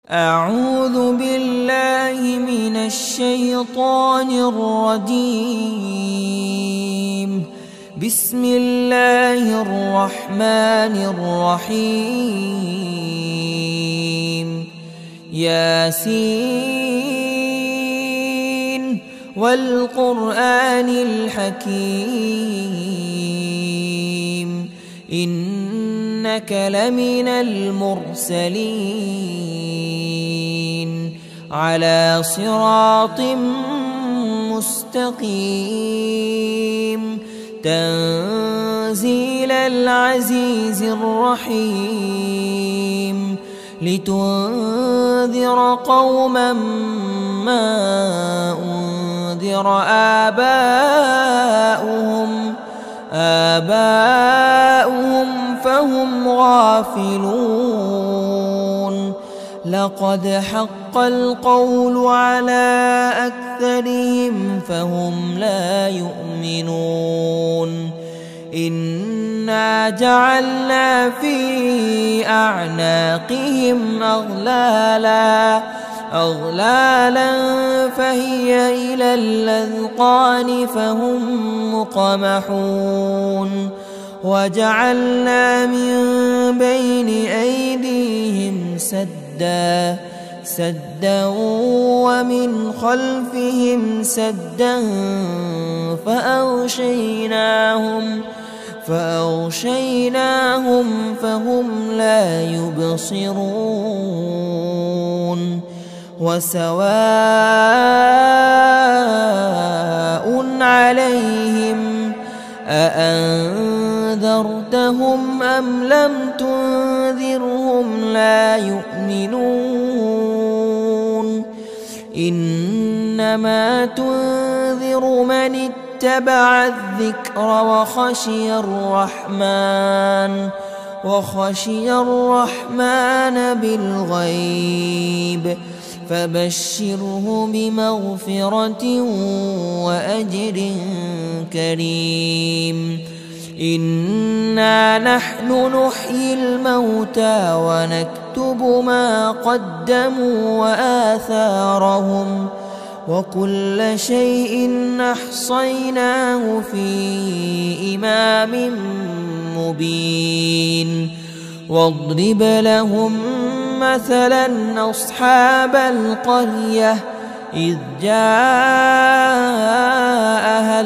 أعوذ بالله من الشيطان الرجيم. بسم الله الرحمن الرحيم. ياسين والقرآن الحكيم إنك لمن المرسلين على صراط مستقيم تنزيل العزيز الرحيم لتنذر قوما ما أنذر آباؤهم فهم غافلون. لقد حق القول على أكثرهم فهم لا يؤمنون. إنا جعلنا في أعناقهم أغلالا فهي إلى الأذقان فهم مقمحون. وجعلنا من بين أيديهم سدا ومن خلفهم سدا فأغشيناهم فهم لا يبصرون. وسواء عليهم أأنذرتهم أم لم تنذرهم لا يؤمنون. إنما تنذر من اتبع الذكر وخشي الرحمن بالغيب فبشره بمغفرة وأجر كريم. إنا نحن نحيي الموتى ونكتب ما قدموا وآثارهم وكل شيء أحصيناه في إمام مبين. واضرب لهم مثلا أصحاب القرية إذ جاءها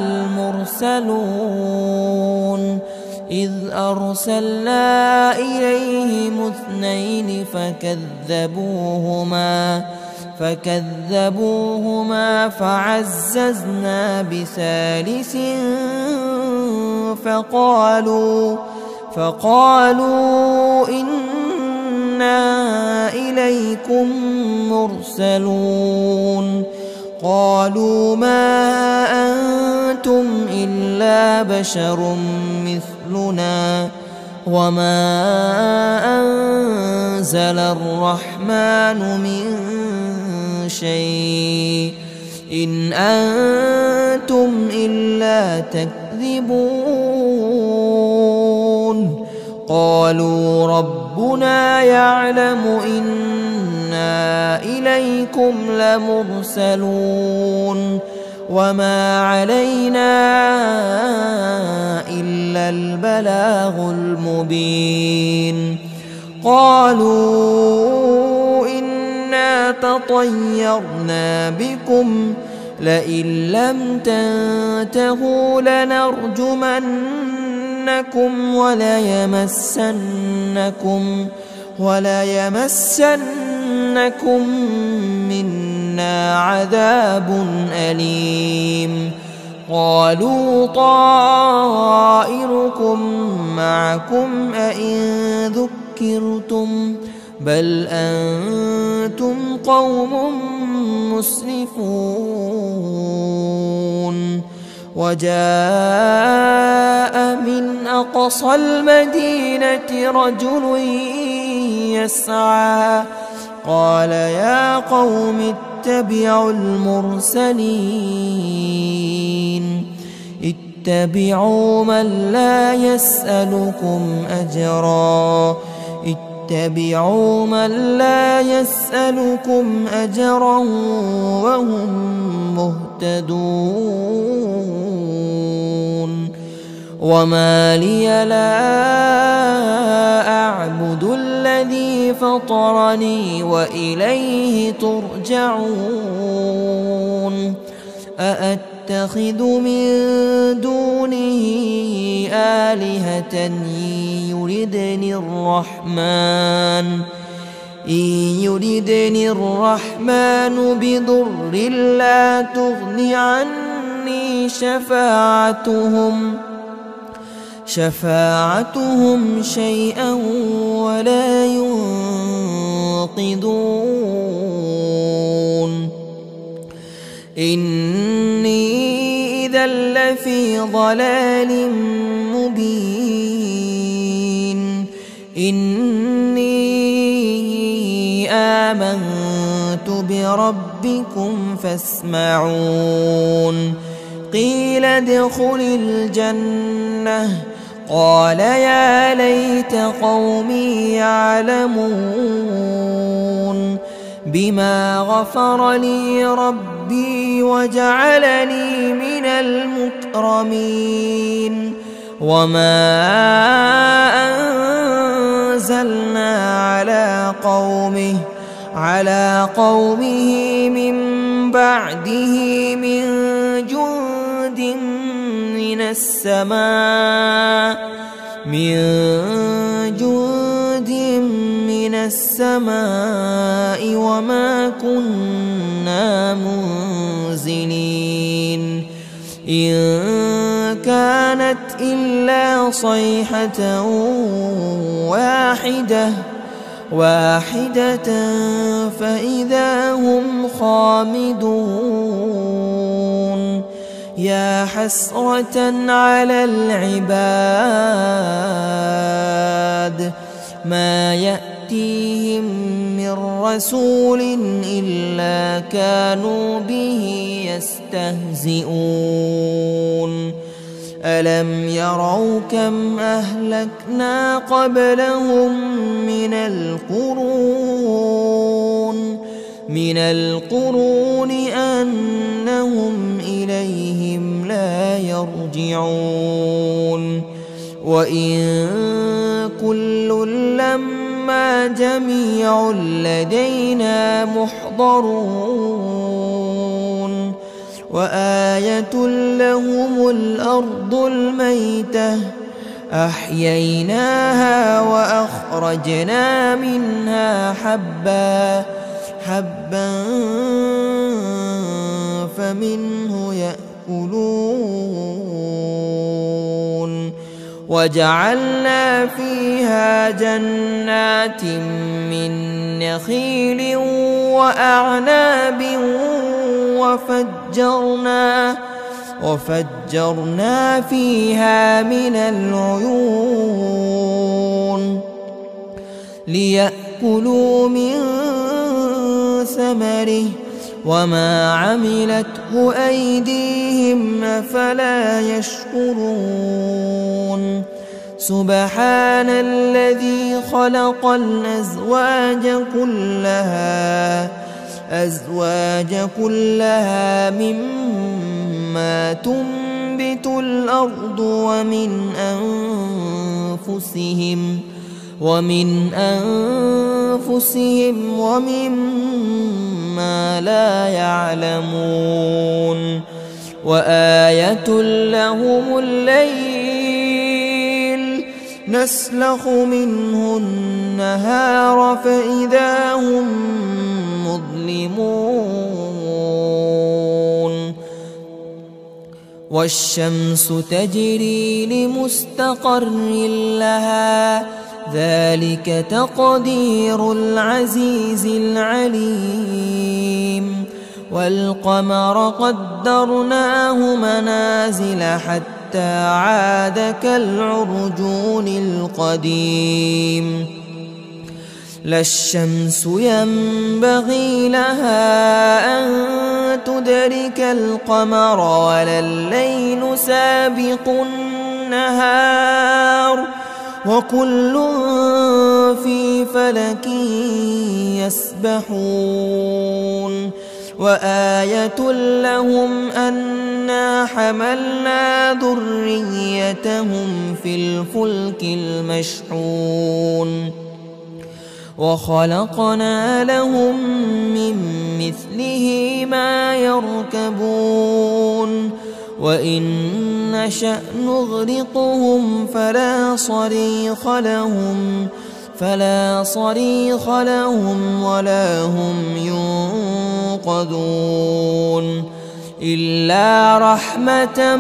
المرسلون إذ أرسلنا إليهم اثنين فكذبوهما فعززنا بثالث فقالوا إنا إليكم مرسلون. قالوا ما أنتم إلا بشر مثلنا وما أنزل الرحمن من شيء إن أنتم إلا تكذبون. قالوا ربنا يعلم إنا إليكم لمرسلون وما علينا إلا البلاغ المبين. قالوا إنا تطيرنا بكم لئن لم تنتهوا لنرجمنكم وليمسنكم منا عذاب أليم. قالوا طائركم معكم أئن ذكرتم بل أنتم قوم مسرفون. وجاء من أقصى المدينة رجل يسعى قال يا قوم اتبعوا المرسلين اتبعوا من لا يسألكم أجرا اتبعوا من لا يسألكم أجرا وهم مهتدون وما لي لا أعبد الذي فطرني وإليه ترجعون أأتخذ من دونه آلهة يردني الرحمن بضر لا تغن عني شفاعتهم شيئا ولا ينقذون إني إذا لفي ضلال مبين إني آمنت بربكم فاسمعون قيل ادخل الجنة قال يا ليت قومي يعلمون بما غفر لي ربي وجعلني من المكرمين وما أنزلنا على قومه من بعده من جند من السماء وما كنا منزلين إن كانت إلا صيحة واحدة فإذا هم خامدون يا حسرة على العباد ما يأتيهم من رسول إلا كانوا به يستهزئون ألم يروا كم أهلكنا قبلهم من القرون أنهم إليهم لا يرجعون وإن كل لما جميع لدينا محضرون وآية لهم الأرض الميتة أحييناها وأخرجنا منها حبا فمنه يأكلون وجعلنا فيها جنات من نخيل وأعناب وفجرنا فيها من العيون ليأكلوا من ثمره وما عملته أيديهم أفلا يشكرون سبحان الذي خلق الأزواج كلها مما تنبت الأرض ومن أنفسهم ومما لا يعلمون وآية لهم الليل نسلخ منه النهار فإذا هم مظلمون والشمس تجري لمستقر لها ذلك تقدير العزيز العليم والقمر قدرناه منازل حتى عاد كالعرجون القديم لا الشمس ينبغي لها أن تدرك القمر ولا الليل سابق النهار وكل في فلك يسبحون وآية لهم أنا حملنا ذريتهم في الفلك المشحون وخلقنا لهم من مثله ما يركبون وإن نشأ نغرقهم فلا صريخ لهم ولا هم ينقذون إلا رحمة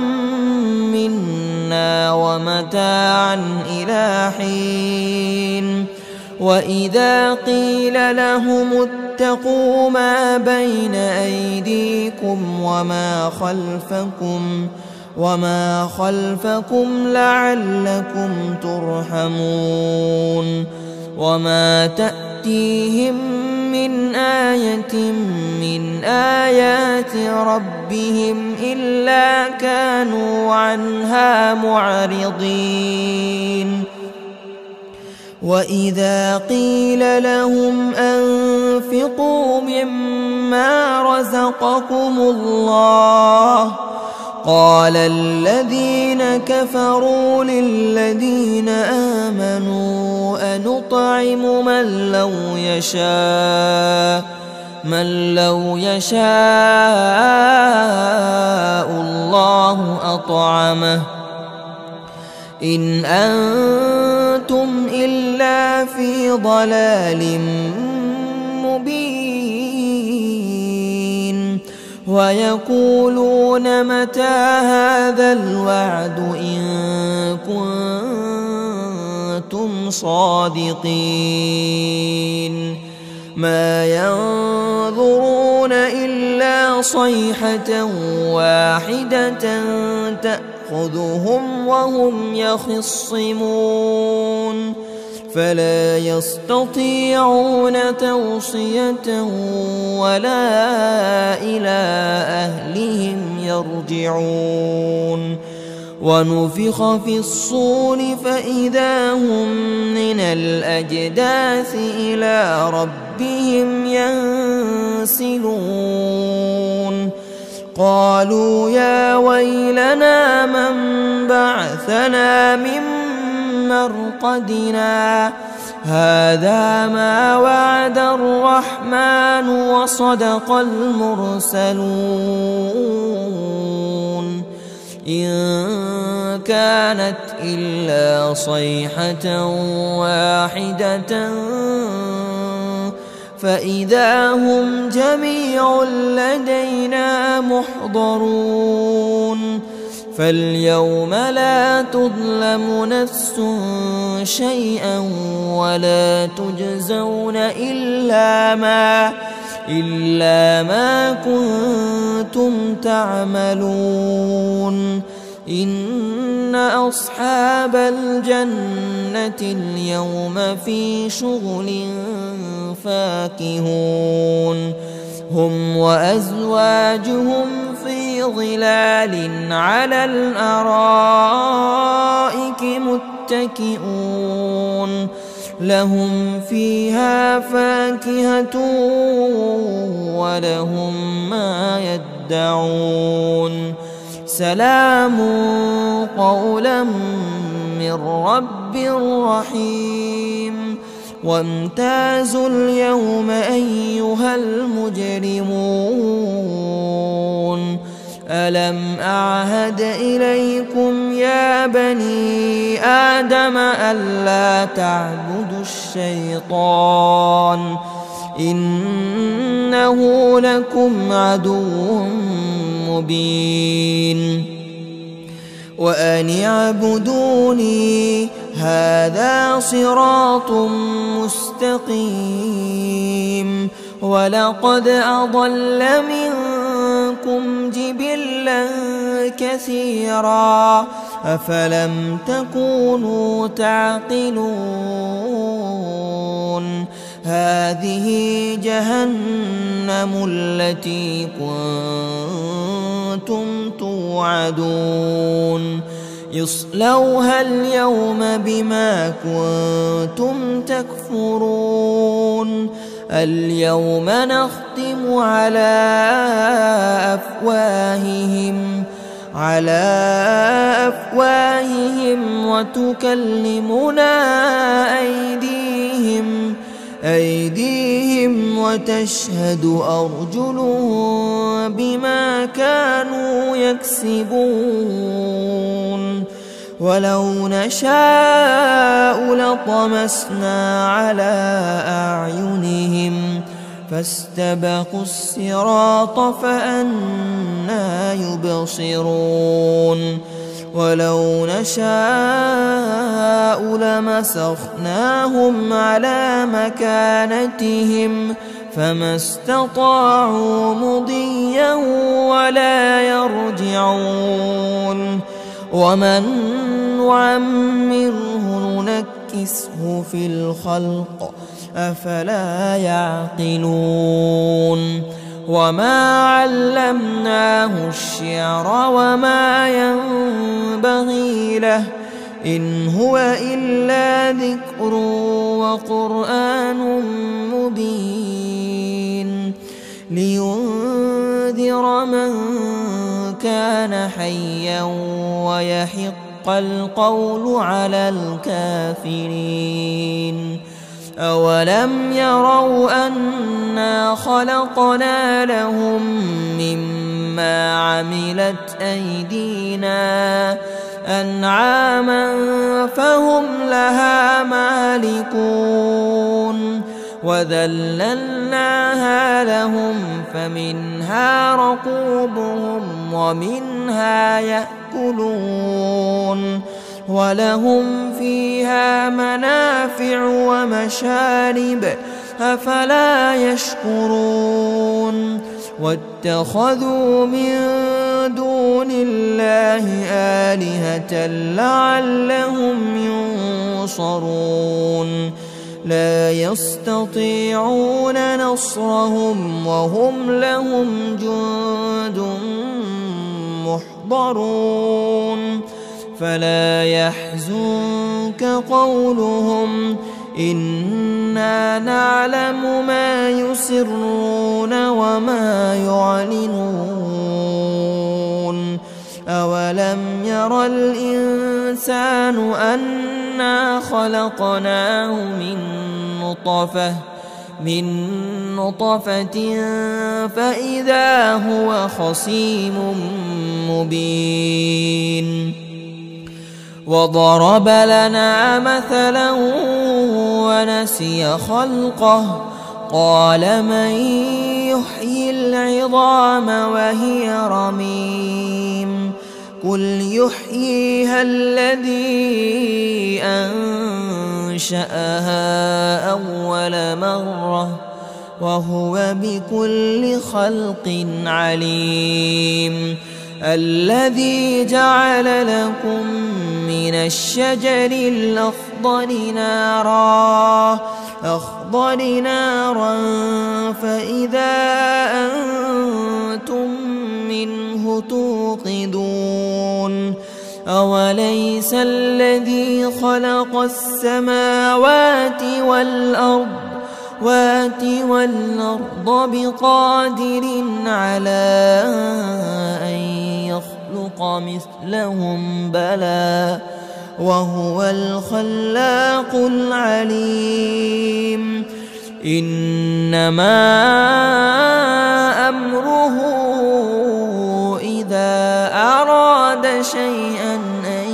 منا ومتاعا إلى حين وإذا قيل لهم اتقوا ما بين أيديكم وما خلفكم لعلكم ترحمون وما تأتيهم من آية من آيات ربهم إلا كانوا عنها معرضين وإذا قيل لهم أنفقوا مما رزقكم الله قال الذين كفروا للذين آمنوا أنطعم من لو يشاء الله أطعمه إن أنتم إلا في ضلال مبين ويقولون متى هذا الوعد إن كنتم صادقين ما ينظرون إلا صيحة واحدة تأخذهم وهم يخصمون فلا يستطيعون توصية ولا إلى أهلهم يرجعون ونفخ في الصور فإذا هم من الأجداث إلى ربهم ينسلون قالوا يا ويلنا من بعثنا من مرقدنا هذا ما وعد الرحمن وصدق المرسلون إن كانت إلا صيحة واحدة فإذا هم جميع لدينا محضرون فاليوم لا تظلم نفس شيئا ولا تجزون إلا ما كنتم تعملون إن أصحاب الجنة اليوم في شغل فاكهون هم وأزواجهم في ظلال على الأرائك متكئون لهم فيها فاكهة ولهم ما يدعون سلام قولا من رب رحيم وامتازوا اليوم أيها المجرمون ألم أعهد إليكم يا بني آدم ألا تعبدوا الشيطان إنه لكم عدو مبين وأن اعبدوني هذا صراط مستقيم ولقد أضل منكم جبلا كثيرا أفلم تكونوا تعقلون هذه جهنم التي كنتم توعدون اصلوها اليوم بما كنتم تكفرون اليوم نختم على أفواههم وتكلمنا أيديهم وتشهد أرجلهم بما كانوا يكسبون ولو نشاء لطمسنا على أعينهم فاستبقوا الصراط فأنى يبصرون ولو نشاء لمسخناهم على مكانتهم فما استطاعوا مضيا ولا يرجعون ومن نعمره ننكسه في الخلق أفلا يعقلون وما علمناه الشعر وما ينبغي له إن هو إلا ذكر وقرآن مبين لينذر من كان حيا ويحق القول على الكافرين أولم يروا أنا خلقنا لهم مما عملت أيدينا أنعاما فهم لها مالكون وذللناها لهم فمنها ركوبهم ومنها يأكلون ولهم فيها منافع ومشارب أفلا يشكرون واتخذوا من دون الله آلهة لعلهم ينصرون لا يستطيعون نصرهم وهم لهم جند محضرون فلا يحزنك قولهم إنا نعلم ما يسرون وما يعلنون أولم ير الإنسان أنا خلقناه من نطفة فإذا هو خصيم مبين وضرب لنا مثلا ونسي خلقه قال من يحيي العظام وهي رميم قل يحييها الذي أنشأها أول مرة وهو بكل خلق عليم الذي جعل لكم من الشجر الأخضر نارا فإذا أنتم منه توقدون أوليس الذي خلق السماوات والأرض بقادر على أن يخلق مثلهم بلى وهو الخلاق العليم إنما أمره إذا أراد شيئا أن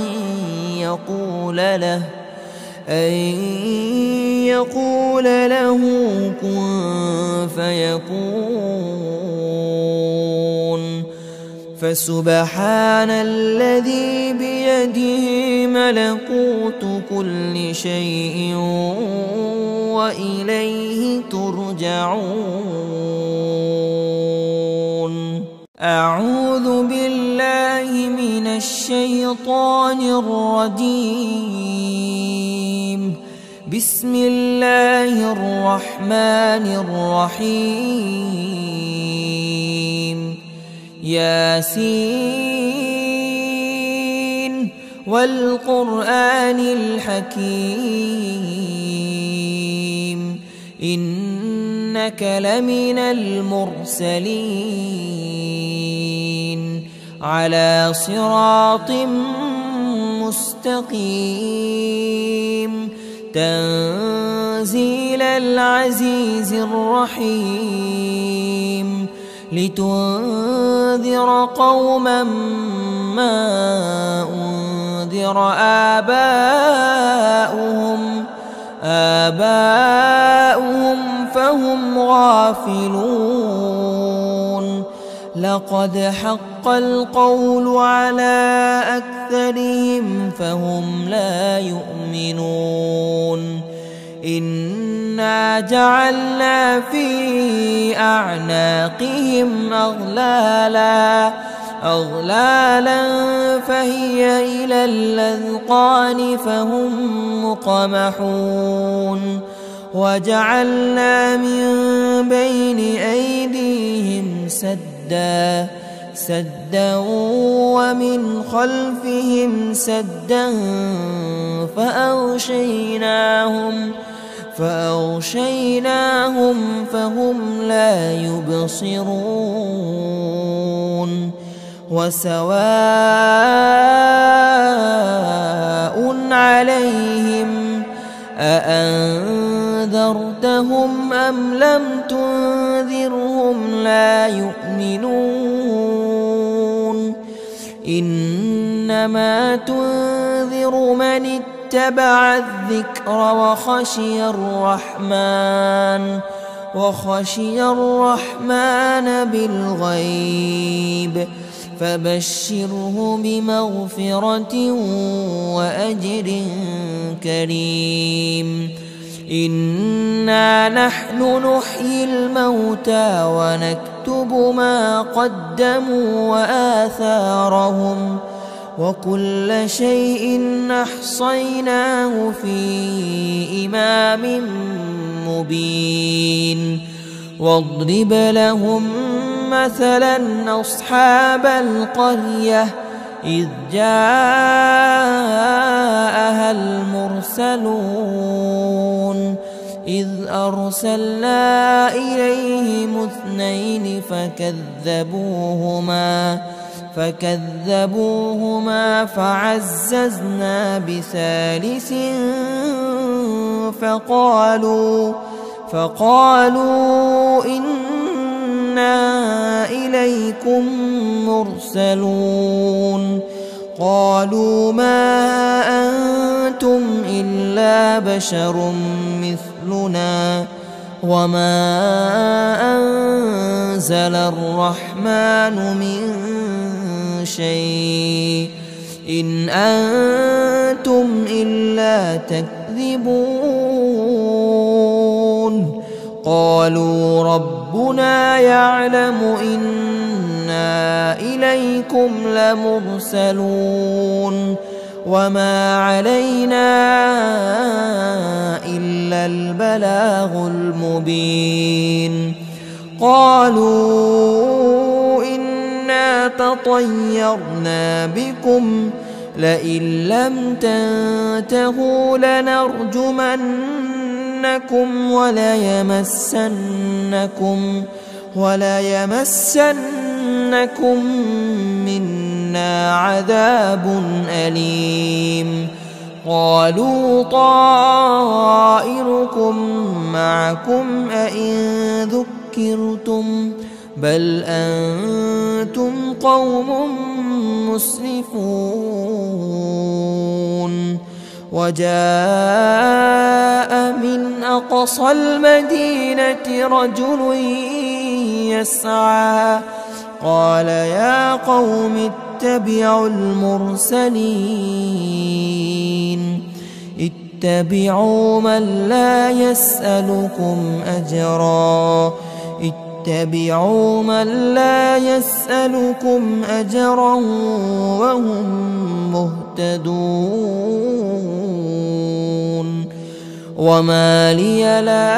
يقول له كن فيكون فسبحان الذي بيده ملكوت كل شيء وإليه ترجعون أعوذ بالله من الشيطان الرجيم بسم الله الرحمن الرحيم ياسين والقرآن الحكيم إنك لمن المرسلين على صراط مستقيم تنزيل العزيز الرحيم لتنذر قوما ما أنذر آباؤهم فهم غافلون لقد حق القول على أكثرهم فهم لا يؤمنون إنا جعلنا في أعناقهم أغلالا فهي إلى الأذقان فهم مقمحون وجعلنا من بين أيديهم سدا ومن خلفهم سدا فأغشيناهم فهم لا يبصرون وسواء عليهم أأنذرتهم أم لم تنذرهم لا يؤمنون إنما تنذر من اتبع الذكر وخشي الرحمن بالغيب فبشره بمغفرة وأجر كريم إنا نحن نحيي الموتى ونكتب ما قدموا وآثارهم وكل شيء أحصيناه في إمام مبين واضرب لهم مثلا أصحاب القرية إذ جاءها المرسلون إذ أرسلنا إليهم 2 فكذبوهما فعززنا ب3 فقالوا إنا إليكم مرسلون قالوا ما أنتم إلا بشر مثلنا وما أنزل الرحمن من شيء إن أنتم إلا تكذبون قالوا ربنا يعلم إنا إليكم لمرسلون وما علينا إلا البلاغ المبين قالوا إنا تطيرنا بكم لئن لم تنتهوا لنرجمنكم وليمسنكم منا عذاب أليم قالوا طائركم معكم أئن ذكرتم بل أنتم قوم مسرفون وجاء من أقصى المدينة رجل يسعى قال يا قوم اتبعوا المرسلين اتبعوا من لا يسألكم أجرا وهم مهتدون وما لي لا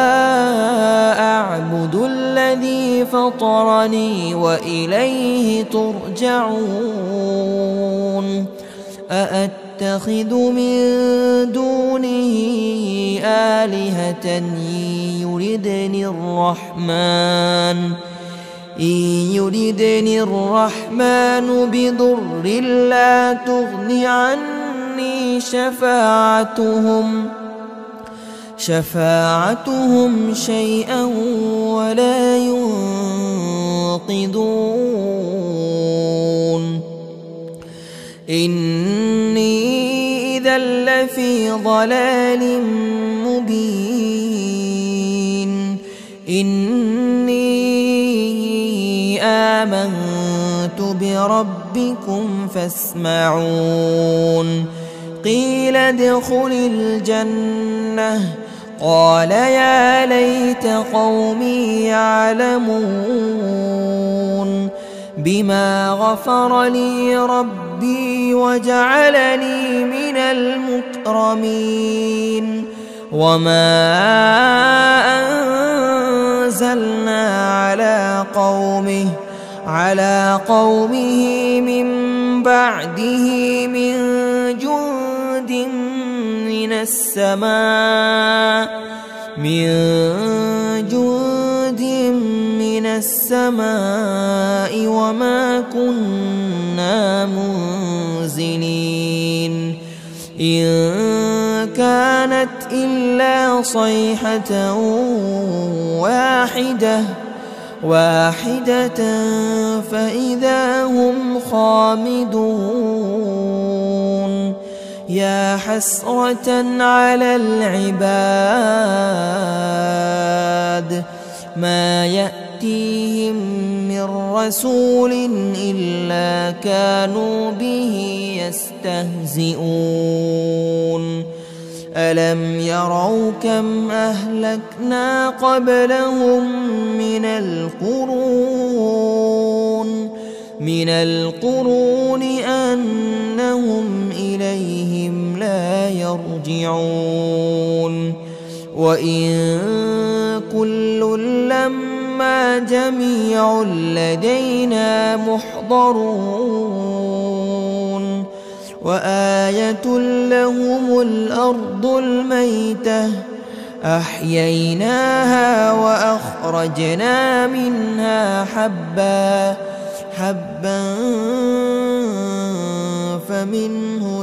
أعبد الذي فطرني وإليه ترجعون أأتخذ من دونه آلهة إن يردني الرحمن بضر لا تغن عني شفاعتهم شيئا ولا ينقذون إني إذا لفي ضلال مبين إني آمنت بربكم فاسمعون قيل ادخل الجنة قال يا ليت قومي يعلمون بما غفر لي ربي وجعلني من المكرمين وما أنزلنا على قومه من بعده من جند من السماء وما كنا منزلين إن كانت إلا صيحة واحدة فإذا هم خامدون يا حسرة على العباد ما يأتيهم من رسول إلا كانوا به يستهزئون ألم يروا كم أهلكنا قبلهم من القرون أنهم إليهم لا يرجعون وإن كل لما جميع لدينا محضرون وآية لهم الأرض الميتة أحييناها وأخرجنا منها حبا فمنه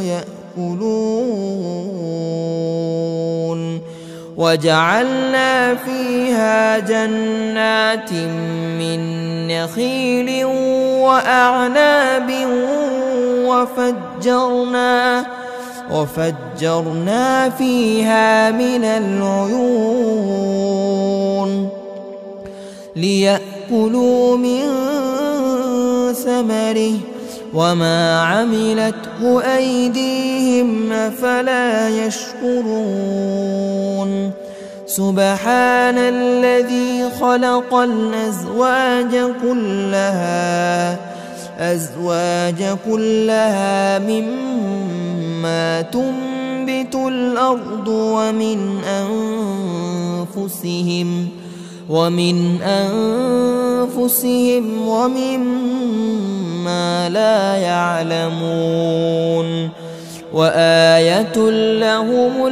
يأكلون وجعلنا فيها جنات من نخيل وأعناب وفجرنا فيها من العيون ليأكلوا من ثمره وما عملته أيديهم أفلا يشكرون سبحان الذي خلق الأزواج كلها مما تنبت الأرض ومن أنفسهم ومما لا يعلمون وآية لهم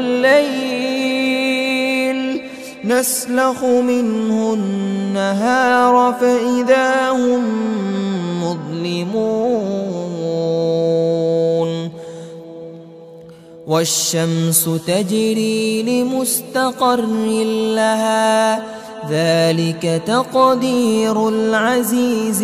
الليل نسلخ منه النهار فإذا هم مظلمون والشمس تجري لمستقر لها ذلك تقدير العزيز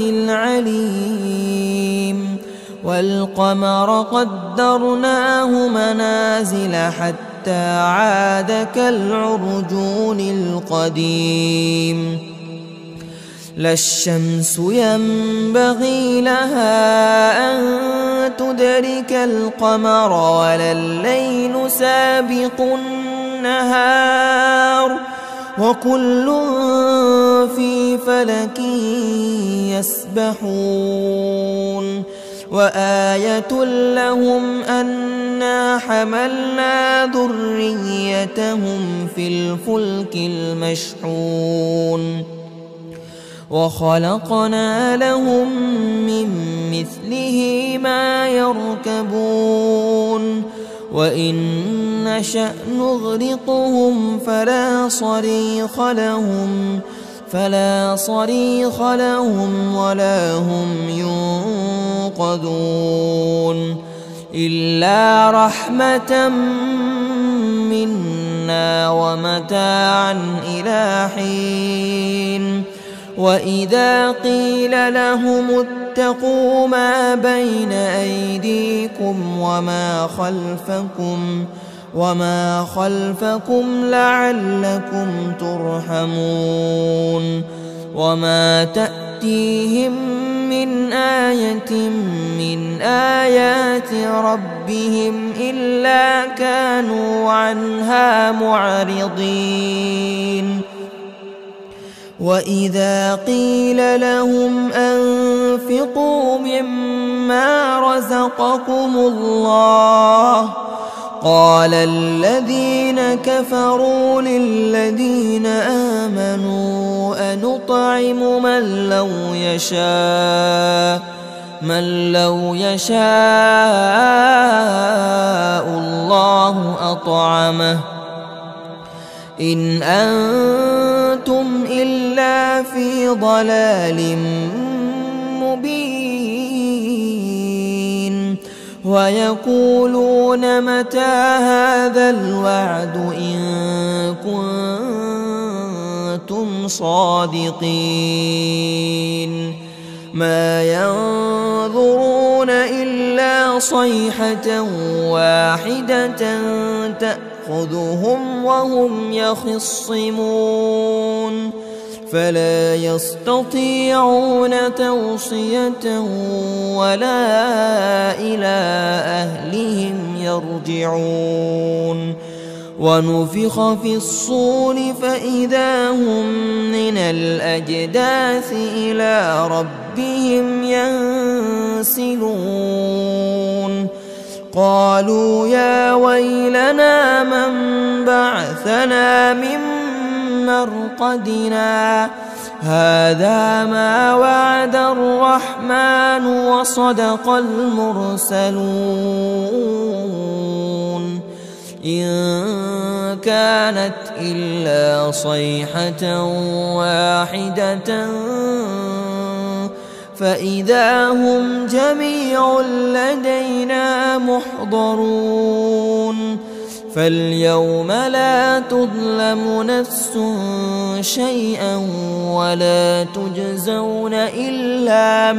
العليم والقمر قدرناه منازل حتى عاد كالعرجون القديم لا الشمس ينبغي لها أن تدرك القمر ولا الليل سابق النهار وكل في فلك يسبحون وآية لهم أنا حملنا ذريتهم في الفلك المشحون وخلقنا لهم من مثله ما يركبون وإن نشأ نغرقهم فلا صريخ لهم ولا هم ينقذون إلا رحمة منا ومتاعا إلى حين وإذا قيل لهم اتقوا ما بين أيديكم وما خلفكم لعلكم ترحمون وما تأتيهم من آية من آيات ربهم إلا كانوا عنها معرضين وإذا قيل لهم أنفقوا مما رزقكم الله قال الذين كفروا للذين آمنوا أنطعم من لو يشاء الله أطعمه إن أنتم إلا في ضلال مبين ويقولون متى هذا الوعد إن كنتم صادقين ما ينظرون إلا صيحة واحدة تأخذهم وهم يخصمون فلا يستطيعون توصية ولا إلى أهلهم يرجعون ونفخ في الصور فإذا هم من الأجداث إلى ربهم ينسلون قالوا يا ويلنا من بعثنا من مرقدنا هذا ما وعد الرحمن وصدق المرسلون إن كانت إلا صيحة واحدة فإذا هم جميع لدينا محضرون فاليوم لا تظلم نفس شيئا ولا تجزون إلا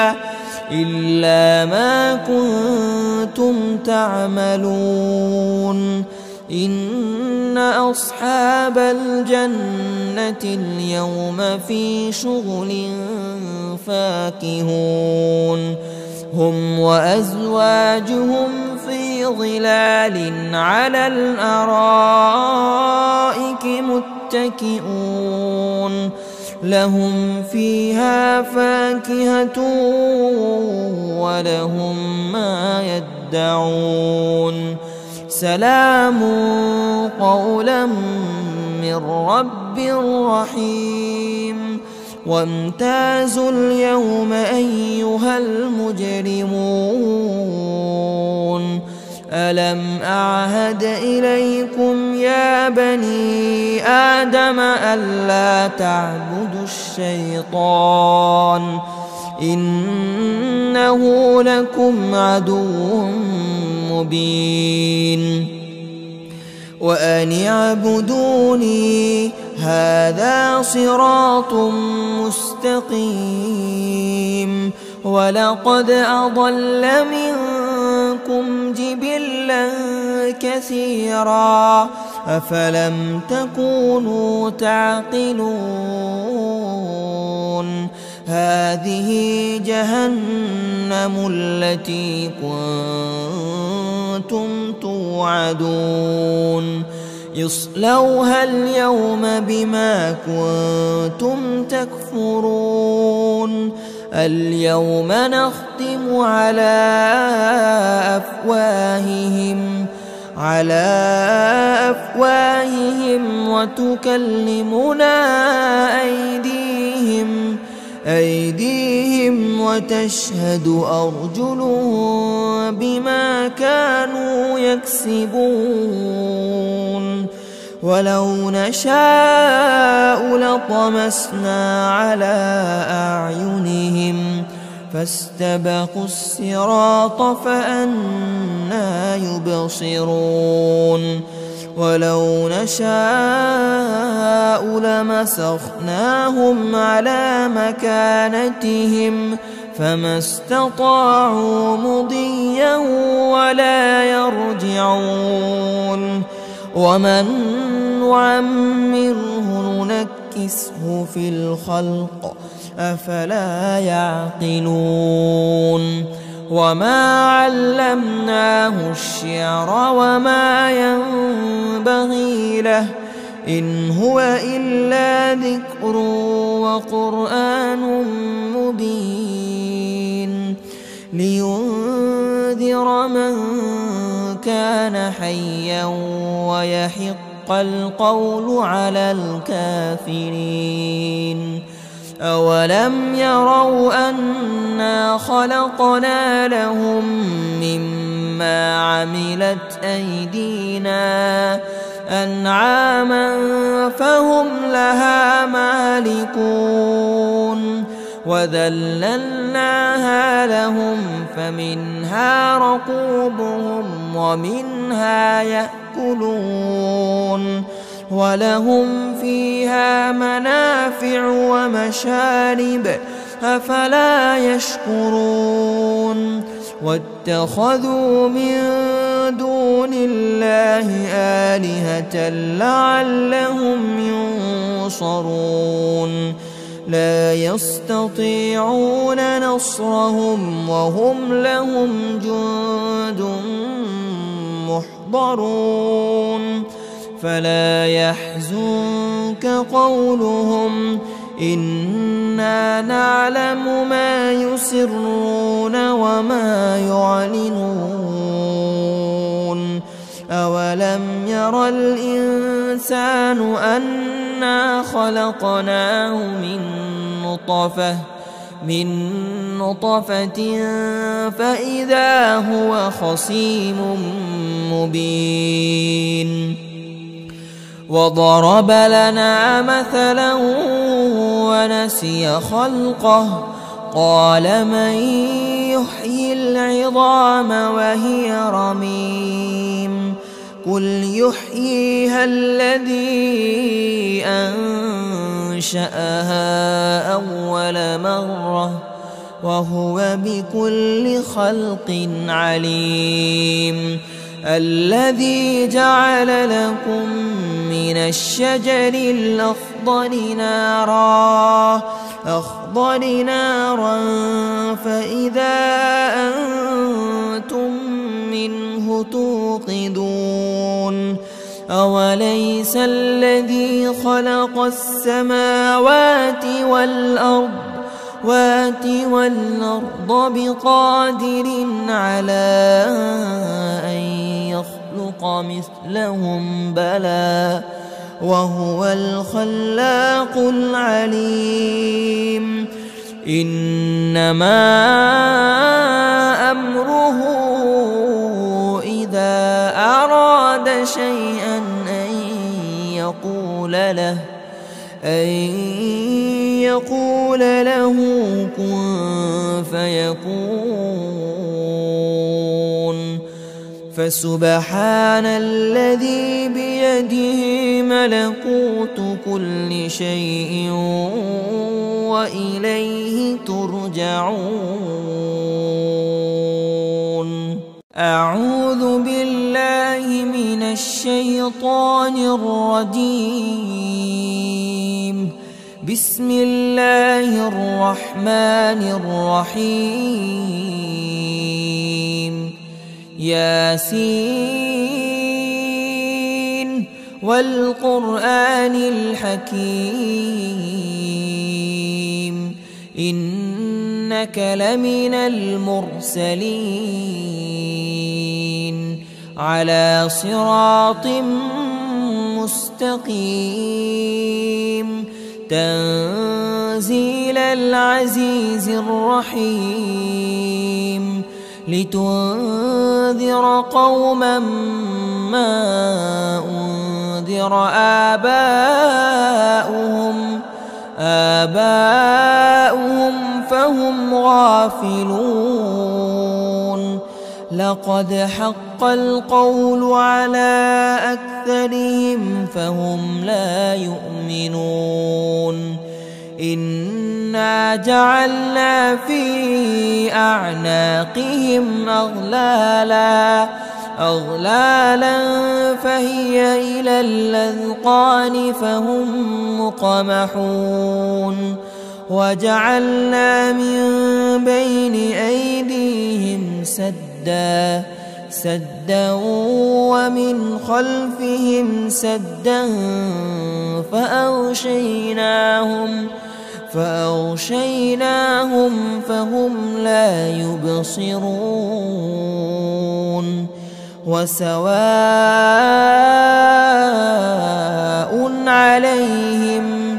ما كنتم تعملون إن أصحاب الجنة اليوم في شغل فاكهون هم وأزواجهم في ظلال على الأرائك متكئون لهم فيها فاكهة ولهم ما يدعون سلام قولا من رب رحيم وامتازوا اليوم أيها المجرمون ألم أعهد إليكم يا بني آدم ألا تعبدوا الشيطان إنه لكم عدو مبين وأن اعبدوني هذا صراط مستقيم ولقد أضل منكم جبلا كثيرا أفلم تكونوا تعقلون هذه جهنم التي كنتم توعدون اصلوها اليوم بما كنتم تكفرون اليوم نختم على أفواههم وتكلمنا أيديهم أيديهم وتشهد أرجلهم بما كانوا يكسبون ولو نشاء لطمسنا على أعينهم فاستبقوا الصراط فأنى يبصرون ولو نشاء لمسخناهم على مكانتهم فما استطاعوا مضيا ولا يرجعون ومن نعمره ننكسه في الخلق أفلا يعقلون وما علمناه الشعر وما ينبغي له إن هو إلا ذكر وقرآن مبين لينذر من كان حيا ويحق القول على الكافرين أولم يروا أنا خلقنا لهم مما عملت أيدينا أنعاما فهم لها مالكون وذللناها لهم فمنها ركوبهم ومنها يأكلون ولهم فيها منافع ومشارب أفلا يشكرون واتخذوا من دون الله آلهة لعلهم ينصرون لا يستطيعون نصرهم وهم لهم جند محضرون فلا يحزنك قولهم إنا نعلم ما يسرون وما يعلنون أولم ير الإنسان أنا خلقناه من نطفة فإذا هو خصيم مبين وضرب لنا مثلا ونسي خلقه قال من يحيي العظام وهي رميم قل يحييها الذي أنشأها أول مرة وهو بكل خلق عليم الذي جعل لكم من الشجر الأخضر نارا فإذا أنتم منه توقدون أوليس الذي خلق السماوات والأرض بقادر على أن يخلق مثلهم بلى وهو الخلاق العليم إنما أمره إذا أراد شيئا أن يقول له كن فيكون فسبحان الذي بيده ملكوت كل شيء وإليه ترجعون أعوذ بالله من الشيطان الرجيم بسم الله الرحمن الرحيم ياسين والقرآن الحكيم إنك لمن المرسلين على صراط مستقيم تنزيل العزيز الرحيم لتنذر قوما ما أنذر آباؤهم فهم غافلون لقد حق القول على أكثرهم فهم لا يؤمنون إنا جعلنا في أعناقهم أغلالا فهي إلى الأذقان فهم مقمحون وجعلنا من بين أيديهم سدا ومن خلفهم سدا فأغشيناهم فهم لا يبصرون وسواء عليهم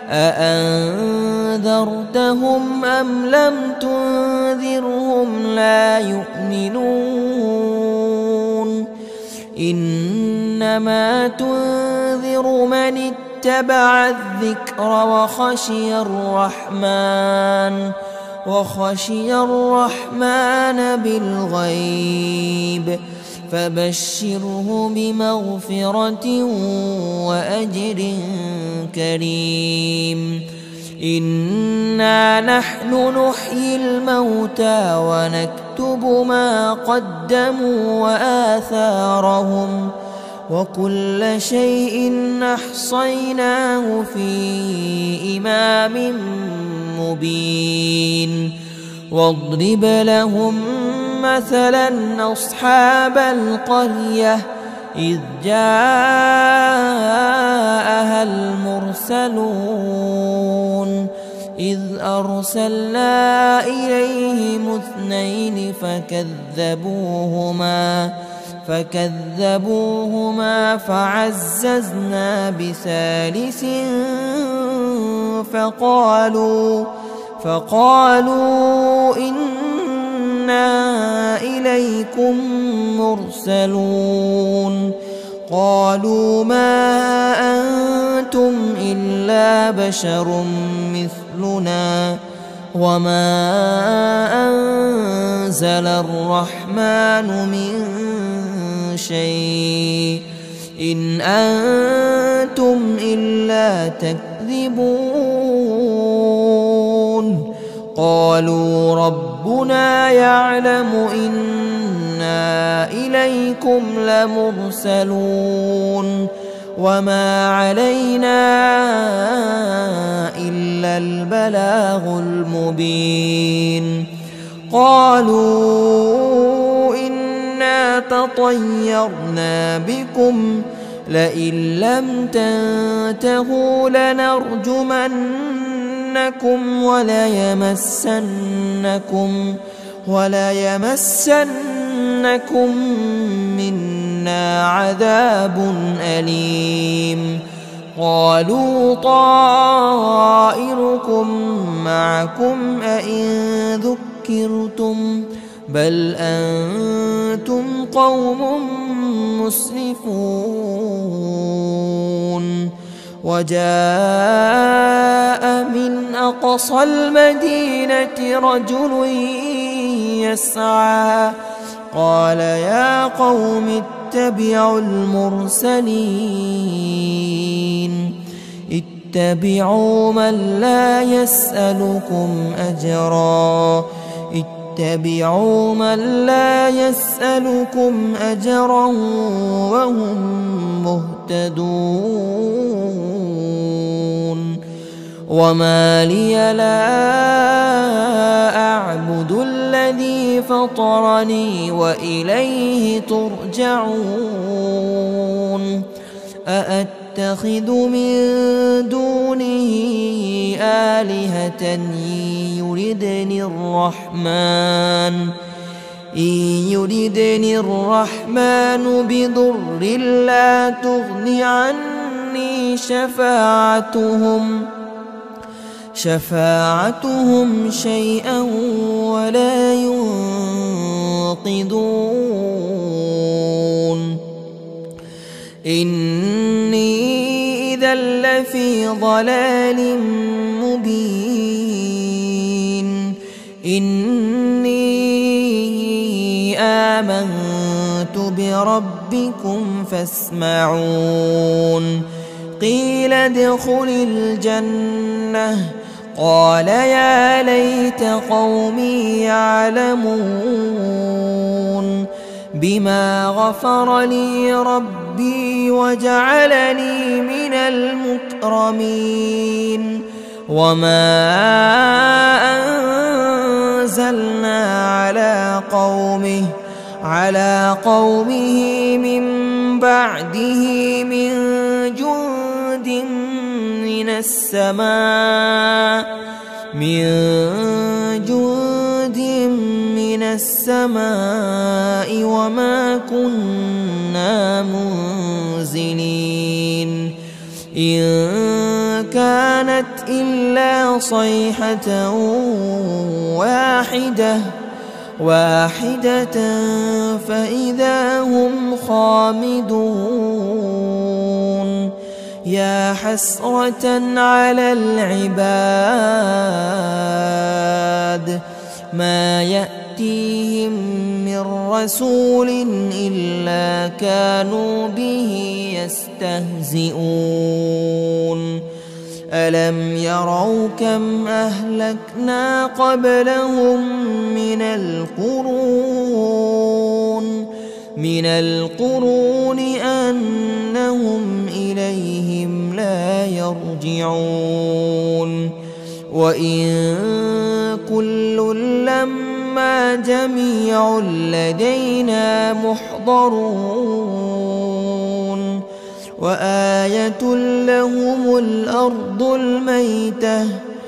أأنذرتهم أم لم تنذرهم لا يؤمنون إنما تنذر من اتبع الذكر وخشي الرحمن بالغيب فبشره بمغفرة وأجر كريم إنا نحن نحيي الموتى ونكتب ما قدموا وآثارهم وكل شيء أحصيناه في إمام مبين واضرب لهم مثلا أصحاب القرية إذ جاءها المرسلون إذ أرسلنا إليهم اثنين فكذبوهما فعززنا بثالث فقالوا إنا إليكم مرسلون قالوا ما أنتم إلا بشر مثلنا وما أنزل الرحمن من شيء إن أنتم إلا تكذبون قالوا ربنا يعلم إنا إليكم لمرسلون وما علينا إلا البلاغ المبين قالوا إنا تطيرنا بكم لئن لم تنتهوا لنرجمنكم وليمسنكم منا عذاب أليم قالوا طائركم معكم أئن ذكرتم بل أنتم قوم مسرفون وجاء من أقصى المدينة رجل يسعى قال يا قوم اتبعوا المرسلين اتبعوا من لا يسألكم أجرا وهم مهتدون وما لي لا أعبد الذي فطرني وإليه ترجعون أأتخذ من دونه آلهة إن يردني الرحمن بضر لا تغن عني شفاعتهم شفاعتهم شيئا ولا ينقذون إني إذا لفي ضلال مبين إني آمنت بربكم فاسمعون قيل ادخل الجنة قال يا ليت قومي يعلمون بما غفر لي ربي وجعلني من المكرمين وما أنزلنا على قومه من بعده من جند من السماء وما كنا منزلين إن كانت إلا صيحة واحدة فإذا هم خامدون يا حسرة على العباد ما يأتيهم من رسول إلا كانوا به يستهزئون ألم يروا كم أهلكنا قبلهم من القرون أنهم إليهم لا يرجعون وإن كل لما جميع لدينا محضرون وآية لهم الأرض الميتة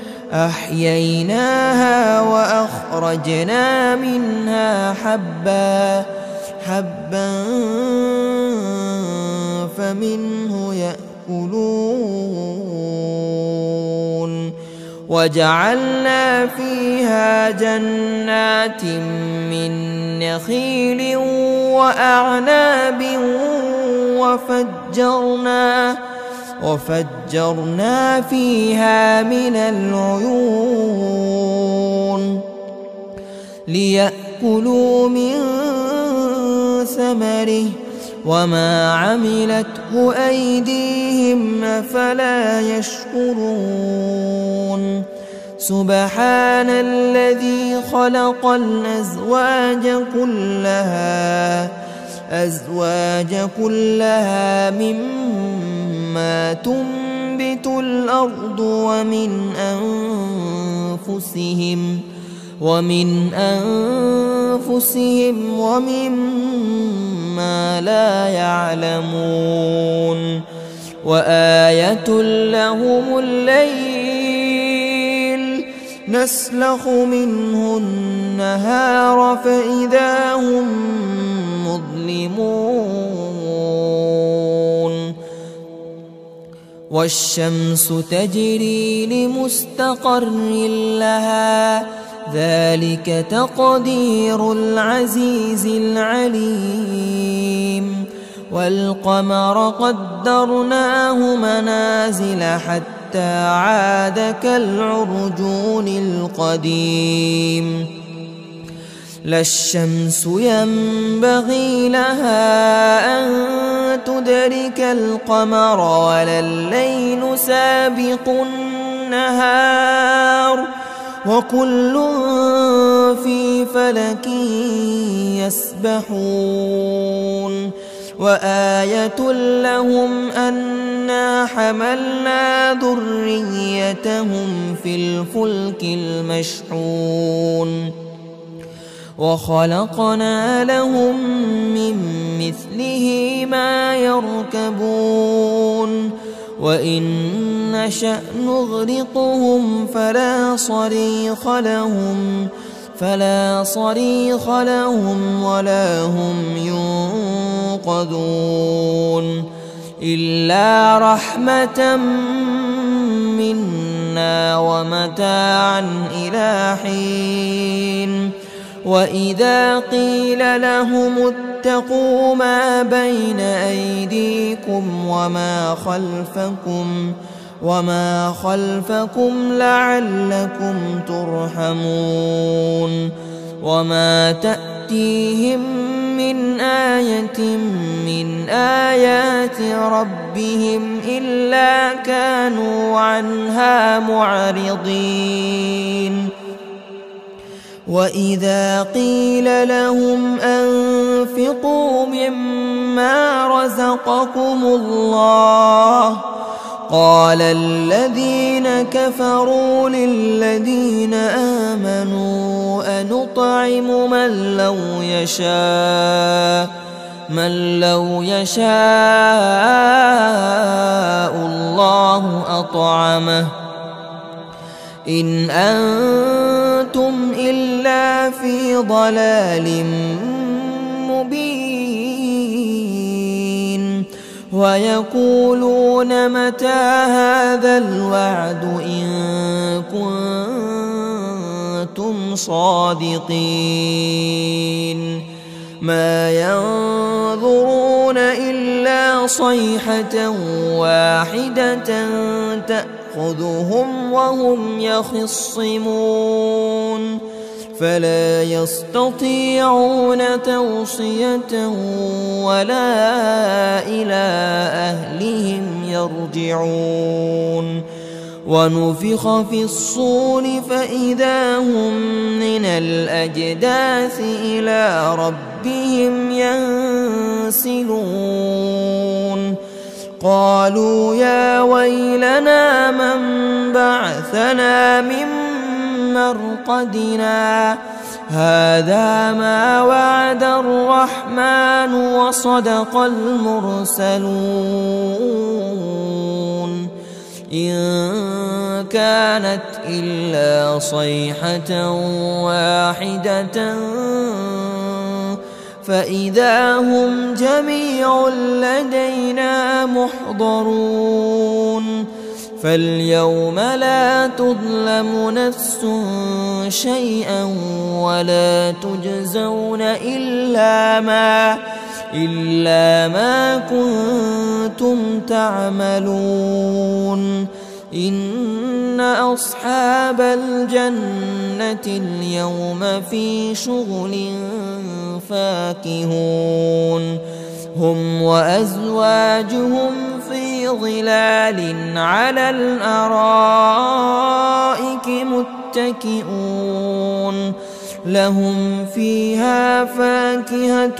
أحييناها وأخرجنا منها حبا فمنه يأكلون وجعلنا فيها جنات من نخيل وأعناب وفجرنا فيها من العيون ليأكلوا من ثمره وما عملته أيديهم أفلا يشكرون سبحان الذي خلق الأزواج كلها مما تنبت الأرض ومن أنفسهم ومما لا يعلمون وآية لهم الليل نسلخ منه النهار فإذا هم مظلمون والشمس تجري لمستقر لها ذلك تقدير العزيز العليم والقمر قدرناه منازل حتى عاد كالعرجون القديم لا الشمس ينبغي لها أن تدرك القمر ولا الليل سابق النهار وكل في فلك يسبحون وآية لهم أنا حملنا ذريتهم في الفلك المشحون وخلقنا لهم من مثله ما يركبون وإن نشأ نغرقهم فلا صريخ لهم ولا هم ينقذون إلا رحمة منا أدنى ومتاعا إلى حين وإذا قيل لهم اتقوا ما بين أيديكم وما خلفكم لعلكم ترحمون وما تأتيهم من آية من آيات ربهم إلا كانوا عنها معرضين وإذا قيل لهم أنفقوا مما رزقكم الله قال الذين كفروا للذين آمنوا أنطعم من لو يشاء الله أطعمه إن أنتم إلا في ضلال مبين ويقولون متى هذا الوعد إن كنتم صادقين ما ينظرون إلا صيحة واحدة تأخذهم وهم يخصمون فلا يستطيعون توصية ولا إلى أهلهم يرجعون ونفخ في الصور فإذا هم من الأجداث إلى ربهم ينسلون قالوا يا ويلنا من بعثنا من مرقدنا هذا ما وعد الرحمن وصدق المرسلون إن كانت إلا صيحة واحدة فإذا هم جميع لدينا محضرون فاليوم لا تظلم نفس شيئا ولا تجزون إلا ما كنتم تعملون إن أصحاب الجنة اليوم في شغل فاكهون هم وأزواجهم في ظلال على الأرائك متكئون لهم فيها فاكهة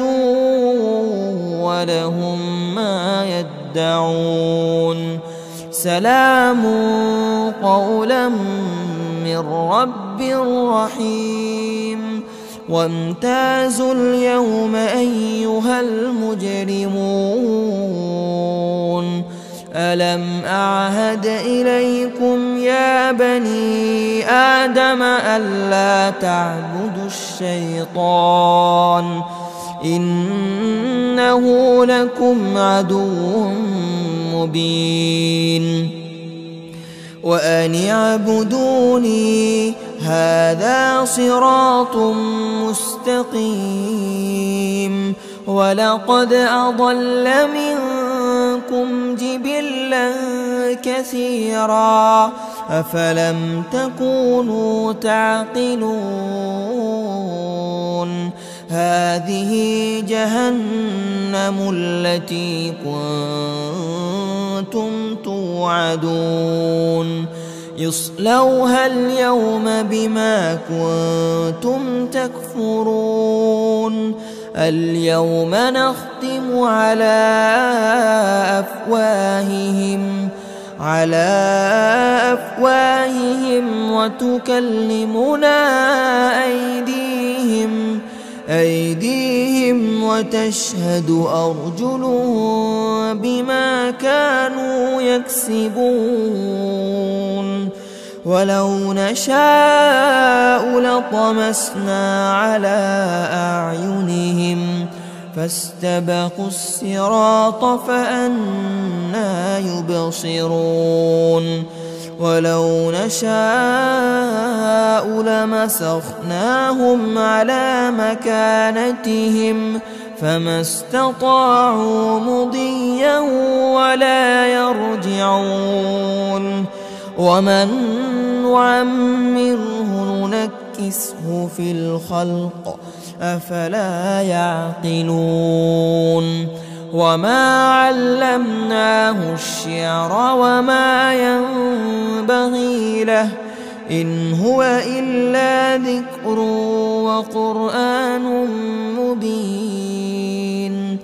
ولهم ما يدعون سلام قولا من رب رحيم وامتازوا اليوم أيها المجرمون ألم أعهد إليكم يا بني آدم ألا تعبدوا الشيطان إنه لكم عدو مبين وأن اعبدوني هذا صراط مستقيم ولقد أضل منكم جبلا كثيرا أفلم تكونوا تعقلون هذه جهنم التي كنتم توعدون يصلوها اليوم بما كنتم تكفرون اليوم نختم على أفواههم وتكلمنا أيديهم وتشهد أرجلهم بما كانوا يكسبون ولو نشاء لطمسنا على أعينهم فاستبقوا الصراط فأنى يبصرون ولو نشاء لمسخناهم على مكانتهم فما استطاعوا مضيا ولا يرجعون ومن نعمره ننكسه في الخلق أفلا يعقلون وما علمناه الشعر وما ينبغي له إن هو إلا ذكر وقرآن مبين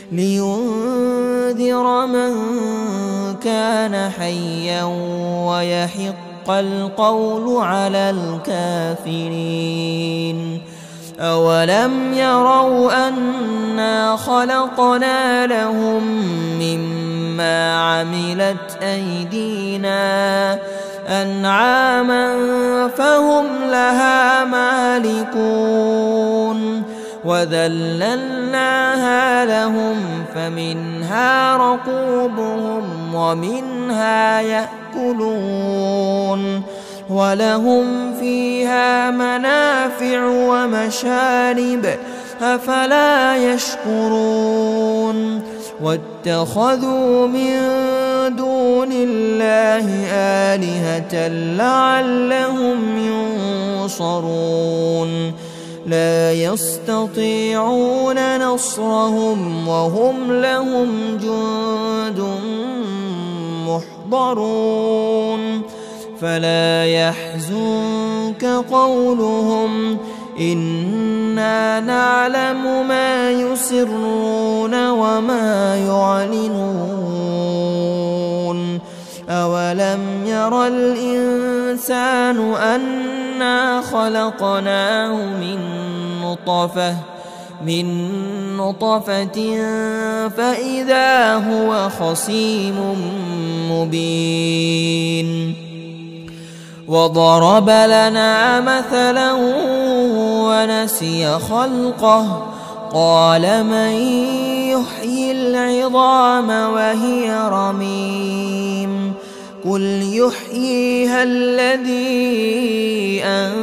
لينذر من كان حيا ويحق القول على الكافرين أولم يروا أنا خلقنا لهم مما عملت أيدينا أنعاما فهم لها مالكون وذللناها لهم فمنها ركوبهم ومنها يأكلون ولهم فيها منافع ومشارب أفلا يشكرون واتخذوا من دون الله آلهة لعلهم ينصرون لا يستطيعون نصرهم وهم لهم جند محضرون فلا يحزنك قولهم إنا نعلم ما يسرون وما يعلنون أولم ير الإنسان أنا خلقناه من نطفة فإذا هو خصيم مبين وضرب لنا مثلا ونسي خلقه قال من يحيي العظام وهي رميم قل يحييها الذي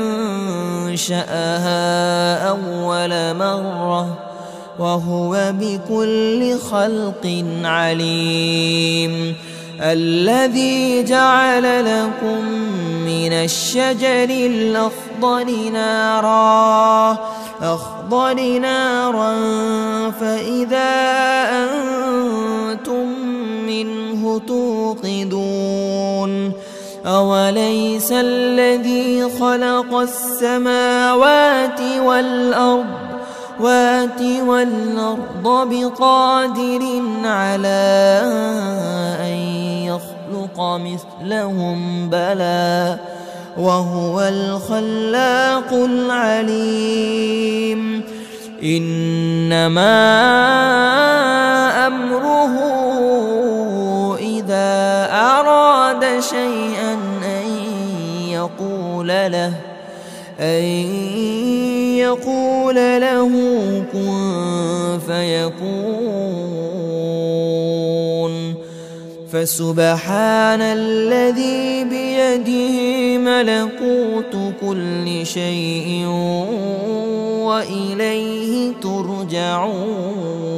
أنشأها أول مرة وهو بكل خلق عليم الذي جعل لكم من الشجر الأخضر نارا فإذا أنتم منه توقدون أوليس الذي خلق السماوات والأرض بقادر على أن يخلق مثلهم بلى وهو الخلاق العليم إنما أمره إذا أراد شيئا أن يقول له كن فيكون فسبحان الذي بيده ملكوت كل شيء وإليه ترجعون.